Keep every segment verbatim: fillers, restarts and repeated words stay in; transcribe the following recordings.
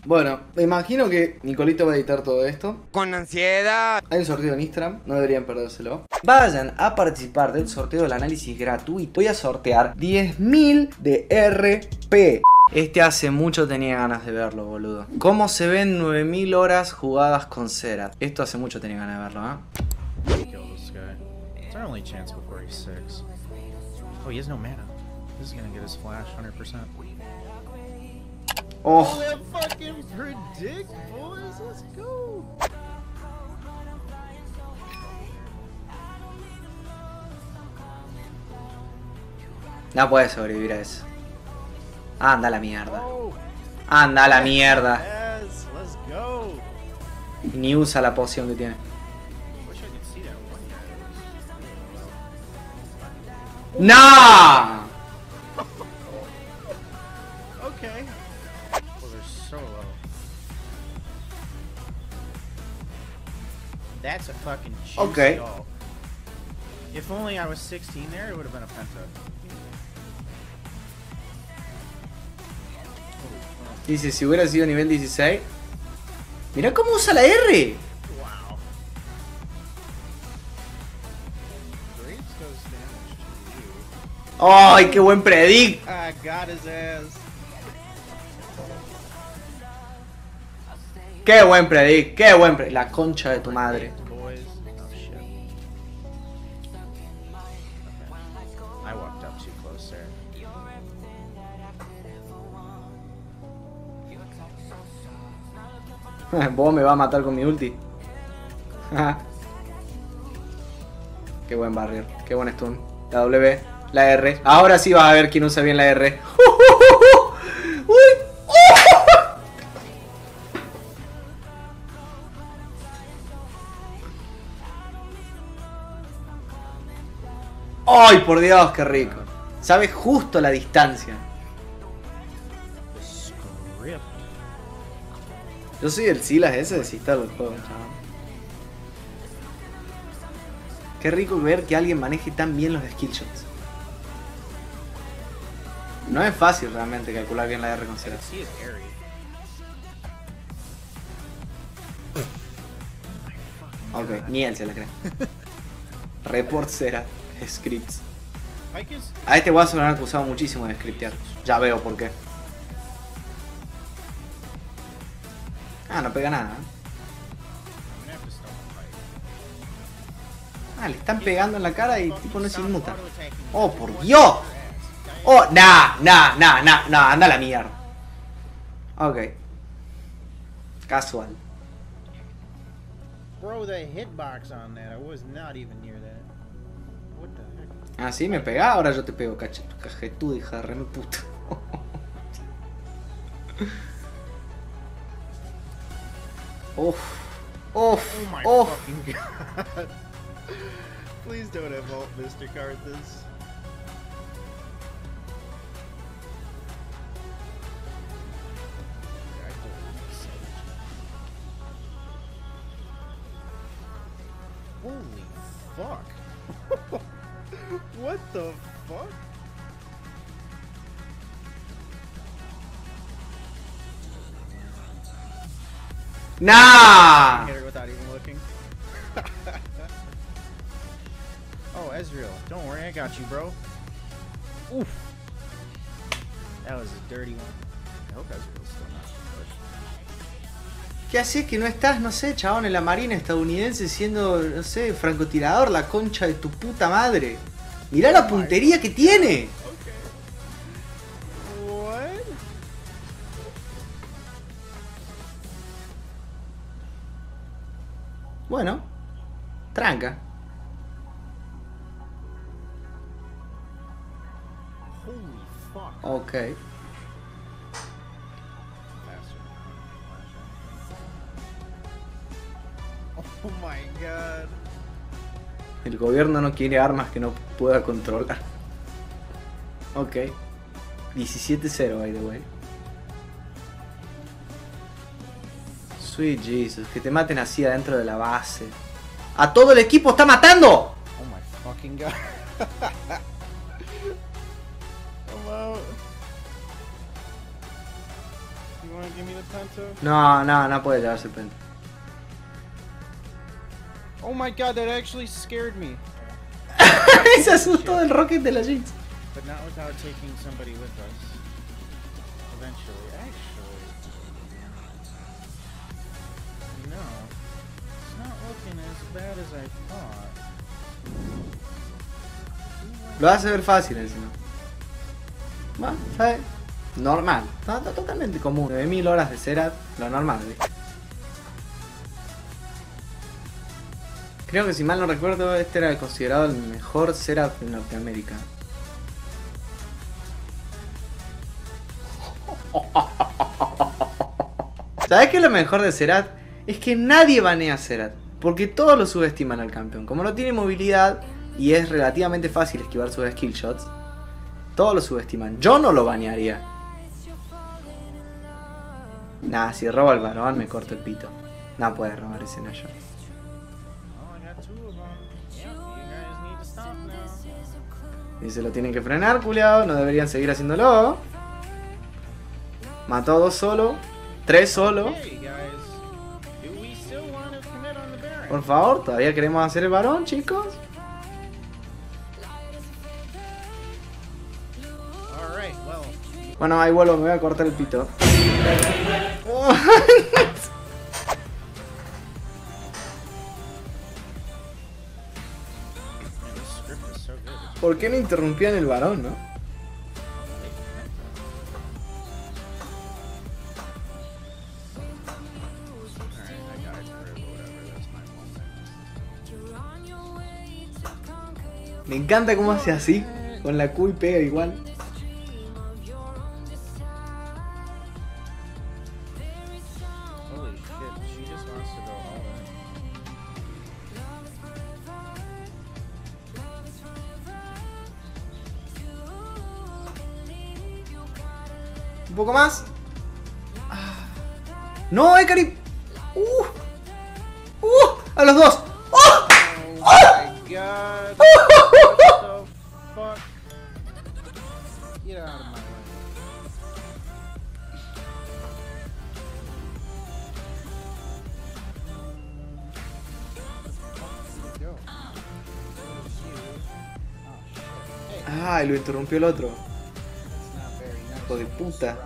Bueno, me imagino que Nicolito va a editar todo esto. Con ansiedad. Hay un sorteo en Instagram, no deberían perdérselo. Vayan a participar del sorteo del análisis gratuito. Voy a sortear diez mil de R P. Este hace mucho tenía ganas de verlo, boludo. ¿Cómo se ven nueve mil horas jugadas con Xerath? Esto hace mucho tenía ganas de verlo, ¿eh? It's our only chance before he's six. Oh, he has no mana. This is gonna get his flash one hundred percent. Oh, That fucking predict, boys. Let's go. no puede sobrevivir a eso. Anda a la mierda. Oh, Anda a la mierda. yes, let's go. Ni usa la poción que tiene. Wish I could see that one ¡No! guy. Okay. Well, they're so low. That's a fucking juicy Okay. ult. If only I was sixteen there, it would have been a penta. Dice, si hubiera sido nivel dieciséis. Mirá cómo usa la R. Wow. Graves does damage to you. ¡Ay, qué buen predict! I got his ass. ¡Qué buen predict! ¡Qué buen predict! La concha de tu madre. Boys. Oh shit. I walked up too close there. Vos me vas a matar con mi ulti. Qué buen barrier, qué buen stun. La W, la R. Ahora sí vas a ver quién usa bien la R. ¡Uy! ¡Ay, por Dios, qué rico! Sabe justo la distancia. Script. Yo soy el Silas ese de desinstalo el juego, chaval. Qué rico ver que alguien maneje tan bien los skillshots. No es fácil realmente calcular bien la R con Xerath. See his airy. Ok, ni él se la cree. Report Xerath, scripts. Pike is. A este guaso lo han acusado muchísimo de scriptear. Ya veo por qué. Ah, no pega nada. ¿eh? I'm gonna have to stop Pike. Ah, le están pegando en la cara y tipo no se inmuta. Auto-attacking. ¡Oh, por Dios! ¡Oh, nah, nah, nah, nah, nah! Anda a la mierda. Ok. Casual. Bro, the hitbox on that, I was not even near that. What the heck? Ah, sí, me pegás, ahora yo te pego, cache- cajetuda, hija de re mi puta. Uf, uf, Oh my uf. fucking god. Please don't have ult, Mister Karthus. Holy fuck. What the fuck? Nah. Hit her without even looking. Oh, Ezreal, don't worry, I got you, bro. Oof. That was a dirty one. I hope Ezreal's still not pushed. ¿Qué haces que no estás, no sé, chabón, en la marina estadounidense siendo, no sé, francotirador, la concha de tu puta madre? Mirá la puntería que tiene. What? Bueno, tranca. Holy fuck. Ok. Faster. Oh my god. El gobierno no quiere armas que no pueda controlar. Ok. diecisiete cero, by the way. Sweet Jesus, que te maten así adentro de la base. ¡A todo el equipo está matando! Oh my fucking god. I'm out. You wanna give me the penta? No, no, no puede llevarse el penta. Oh my god, that actually scared me. Se asustó del rocket de la Jinx. But not without taking somebody with us. Eventually, actually. No. It's not looking as bad as I thought. Lo hace ver fácil encima. Bueno, ¿sabes? Normal. No, no, totalmente común. nueve mil horas de Xerath, lo normal, ¿viste? Creo que si mal no recuerdo, este era considerado el mejor Xerath de Norteamérica. ¿Sabes qué es lo mejor de Xerath? Es que nadie banea a Xerath, porque todos lo subestiman al campeón. Como no tiene movilidad y es relativamente fácil esquivar sus skill shots, todos lo subestiman. Yo no lo banearía. Nah, si roba el varón me corto el pito. No puede robar ese Nayo. Y se lo tienen que frenar, culiao. No deberían seguir haciéndolo. Mató a dos solo. Tres solo. Por favor, todavía queremos hacer el varón, chicos. Bueno, ahí vuelvo, me voy a cortar el pito. ¿Por qué no interrumpían el varón, no? Me encanta cómo hace así, con la Q y pega igual. Un poco más. No, Ekari. Uh, uh, a los dos. ¡Oh! Oh my god. What the fuck? Get out of my way. Ay, lo interrumpió el otro. Hijo de puta.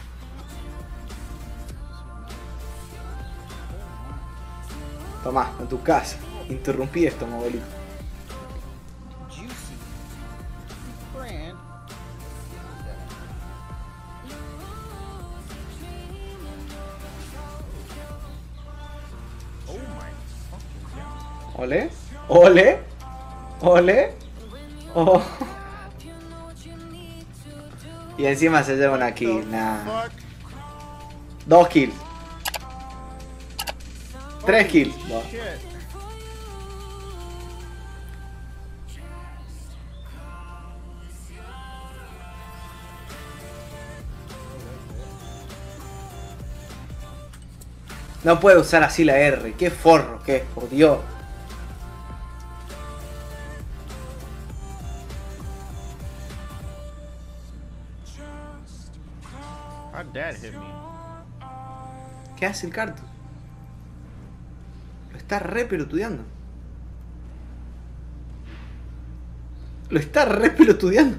Tomá, en tu casa. Interrumpí esto, modelito. Ole, ole, ole, oh. Y encima se lleva una kill, nah. Dos kills. Tres kills. No. No puede usar así la R. Qué forro que es, por Dios. Dad hit me. ¿Qué hace el Cartu? Lo está re pelotudeando. Lo está re pelotudeando.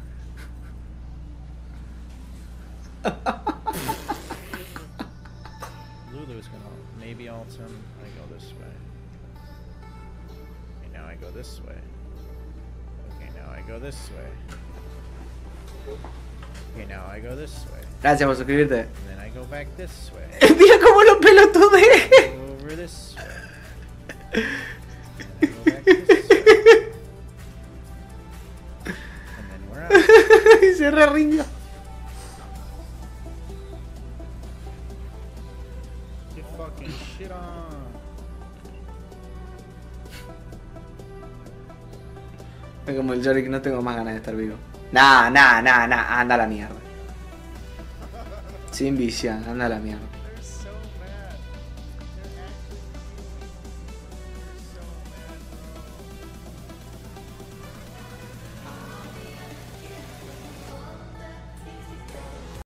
Lulu's gonna maybe ult him. I go this way. Okay, now I go this way. Okay, now I go this way. Okay, now I go this way. Gracias por suscribirte. And then I go back this way. Mira cómo lo pelotude. Go over this way. And then I go back this way. And then we're out. Y se re rindió. Get fucking shit on. Es como el Yorick, no tengo más ganas de estar vivo. Nah, nah, nah, nah, anda a la mierda. Sin visión, anda a la mierda.